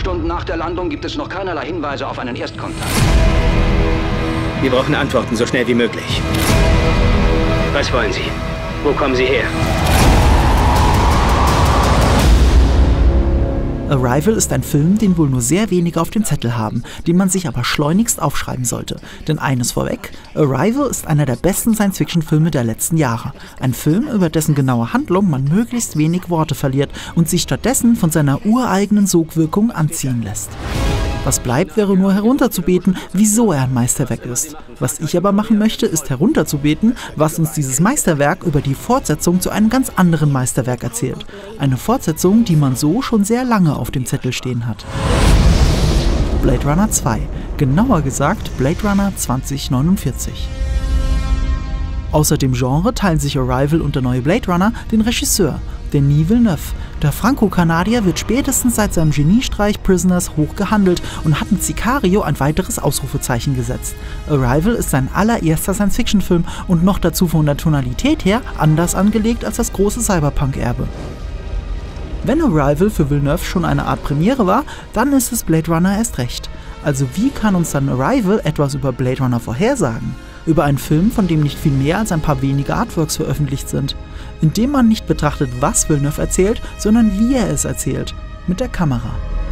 Stunden nach der Landung gibt es noch keinerlei Hinweise auf einen Erstkontakt. Wir brauchen Antworten so schnell wie möglich. Was wollen Sie? Wo kommen Sie her? Arrival ist ein Film, den wohl nur sehr wenige auf dem Zettel haben, den man sich aber schleunigst aufschreiben sollte. Denn eines vorweg, Arrival ist einer der besten Science-Fiction-Filme der letzten Jahre. Ein Film, über dessen genaue Handlung man möglichst wenig Worte verliert und sich stattdessen von seiner ureigenen Sogwirkung anziehen lässt. Was bleibt, wäre nur herunterzubeten, wieso er ein Meisterwerk ist. Was ich aber machen möchte, ist herunterzubeten, was uns dieses Meisterwerk über die Fortsetzung zu einem ganz anderen Meisterwerk erzählt. Eine Fortsetzung, die man so schon sehr lange auf dem Zettel stehen hat. Blade Runner 2. Genauer gesagt Blade Runner 2049. Außer dem Genre teilen sich Arrival und der neue Blade Runner den Regisseur, Denis Villeneuve. Der Franco-Kanadier wird spätestens seit seinem Geniestreich Prisoners hoch gehandelt und hat mit Sicario ein weiteres Ausrufezeichen gesetzt. Arrival ist sein allererster Science-Fiction-Film und noch dazu von der Tonalität her anders angelegt als das große Cyberpunk-Erbe. Wenn Arrival für Villeneuve schon eine Art Premiere war, dann ist es Blade Runner erst recht. Also wie kann uns dann Arrival etwas über Blade Runner vorhersagen? Über einen Film, von dem nicht viel mehr als ein paar wenige Artworks veröffentlicht sind. In dem man nicht betrachtet, was Villeneuve erzählt, sondern wie er es erzählt. Mit der Kamera.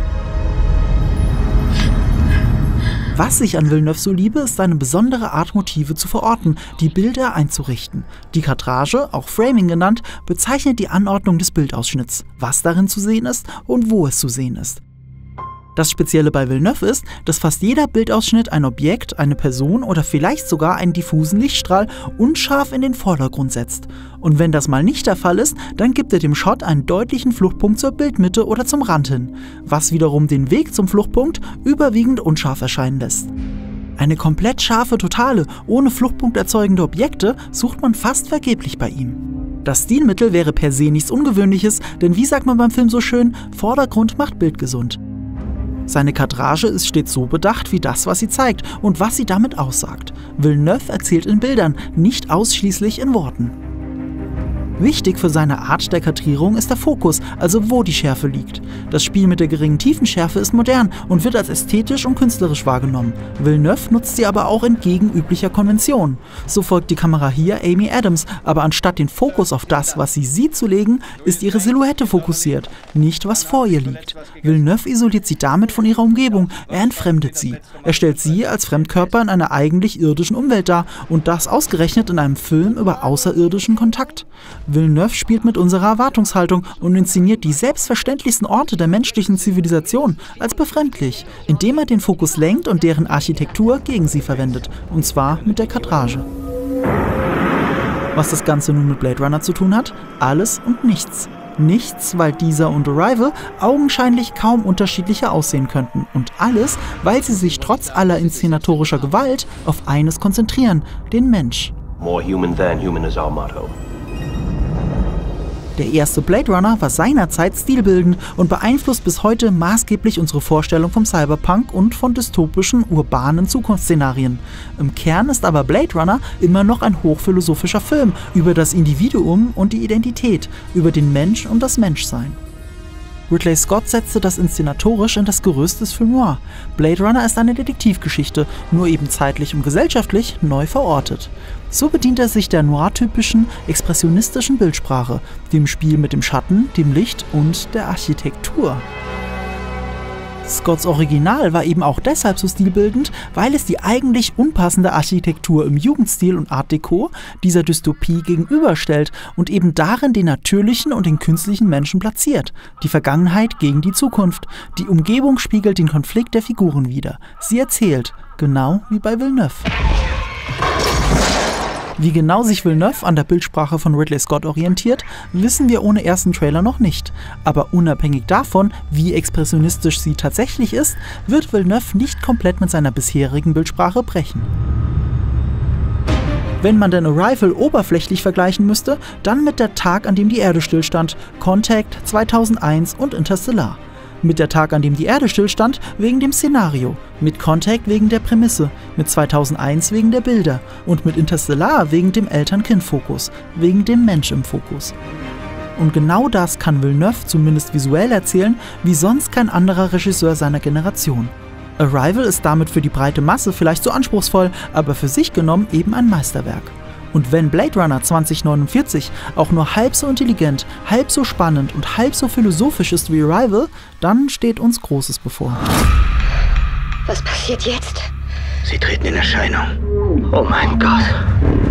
Was ich an Villeneuve so liebe, ist seine besondere Art, Motive zu verorten, die Bilder einzurichten. Die Kadrage, auch Framing genannt, bezeichnet die Anordnung des Bildausschnitts, was darin zu sehen ist und wo es zu sehen ist. Das Spezielle bei Villeneuve ist, dass fast jeder Bildausschnitt ein Objekt, eine Person oder vielleicht sogar einen diffusen Lichtstrahl unscharf in den Vordergrund setzt. Und wenn das mal nicht der Fall ist, dann gibt er dem Shot einen deutlichen Fluchtpunkt zur Bildmitte oder zum Rand hin, was wiederum den Weg zum Fluchtpunkt überwiegend unscharf erscheinen lässt. Eine komplett scharfe Totale, ohne Fluchtpunkt erzeugende Objekte sucht man fast vergeblich bei ihm. Das Stilmittel wäre per se nichts Ungewöhnliches, denn wie sagt man beim Film so schön, Vordergrund macht Bild gesund. Seine Kadrage ist stets so bedacht wie das, was sie zeigt und was sie damit aussagt. Villeneuve erzählt in Bildern, nicht ausschließlich in Worten. Wichtig für seine Art der Kadrierung ist der Fokus, also wo die Schärfe liegt. Das Spiel mit der geringen Tiefenschärfe ist modern und wird als ästhetisch und künstlerisch wahrgenommen. Villeneuve nutzt sie aber auch entgegen üblicher Konventionen. So folgt die Kamera hier Amy Adams, aber anstatt den Fokus auf das, was sie sieht, zu legen, ist ihre Silhouette fokussiert, nicht was vor ihr liegt. Villeneuve isoliert sie damit von ihrer Umgebung, er entfremdet sie. Er stellt sie als Fremdkörper in einer eigentlich irdischen Umwelt dar und das ausgerechnet in einem Film über außerirdischen Kontakt. Villeneuve spielt mit unserer Erwartungshaltung und inszeniert die selbstverständlichsten Orte der menschlichen Zivilisation als befremdlich, indem er den Fokus lenkt und deren Architektur gegen sie verwendet, und zwar mit der Kadrage. Was das Ganze nun mit Blade Runner zu tun hat? Alles und nichts. Nichts, weil dieser und Arrival augenscheinlich kaum unterschiedlicher aussehen könnten. Und alles, weil sie sich trotz aller inszenatorischer Gewalt auf eines konzentrieren, den Mensch. More human than human is our motto. Der erste Blade Runner war seinerzeit stilbildend und beeinflusst bis heute maßgeblich unsere Vorstellung vom Cyberpunk und von dystopischen, urbanen Zukunftsszenarien. Im Kern ist aber Blade Runner immer noch ein hochphilosophischer Film über das Individuum und die Identität, über den Mensch und das Menschsein. Ridley Scott setzte das inszenatorisch in das Gerüst des Film Noir. Blade Runner ist eine Detektivgeschichte, nur eben zeitlich und gesellschaftlich neu verortet. So bedient er sich der noir-typischen, expressionistischen Bildsprache, dem Spiel mit dem Schatten, dem Licht und der Architektur. Scotts Original war eben auch deshalb so stilbildend, weil es die eigentlich unpassende Architektur im Jugendstil und Art Deco dieser Dystopie gegenüberstellt und eben darin den natürlichen und den künstlichen Menschen platziert. Die Vergangenheit gegen die Zukunft. Die Umgebung spiegelt den Konflikt der Figuren wider. Sie erzählt, genau wie bei Villeneuve. Wie genau sich Villeneuve an der Bildsprache von Ridley Scott orientiert, wissen wir ohne ersten Trailer noch nicht. Aber unabhängig davon, wie expressionistisch sie tatsächlich ist, wird Villeneuve nicht komplett mit seiner bisherigen Bildsprache brechen. Wenn man den Arrival oberflächlich vergleichen müsste, dann mit der Tag, an dem die Erde stillstand, Contact, 2001 und Interstellar. Mit der Tag, an dem die Erde stillstand, wegen dem Szenario, mit Contact wegen der Prämisse, mit 2001 wegen der Bilder und mit Interstellar wegen dem Eltern-Kind-Fokus, wegen dem Mensch im Fokus. Und genau das kann Villeneuve zumindest visuell erzählen, wie sonst kein anderer Regisseur seiner Generation. Arrival ist damit für die breite Masse vielleicht so anspruchsvoll, aber für sich genommen eben ein Meisterwerk. Und wenn Blade Runner 2049 auch nur halb so intelligent, halb so spannend und halb so philosophisch ist wie Arrival, dann steht uns Großes bevor. Was passiert jetzt? Sie treten in Erscheinung. Oh mein Gott.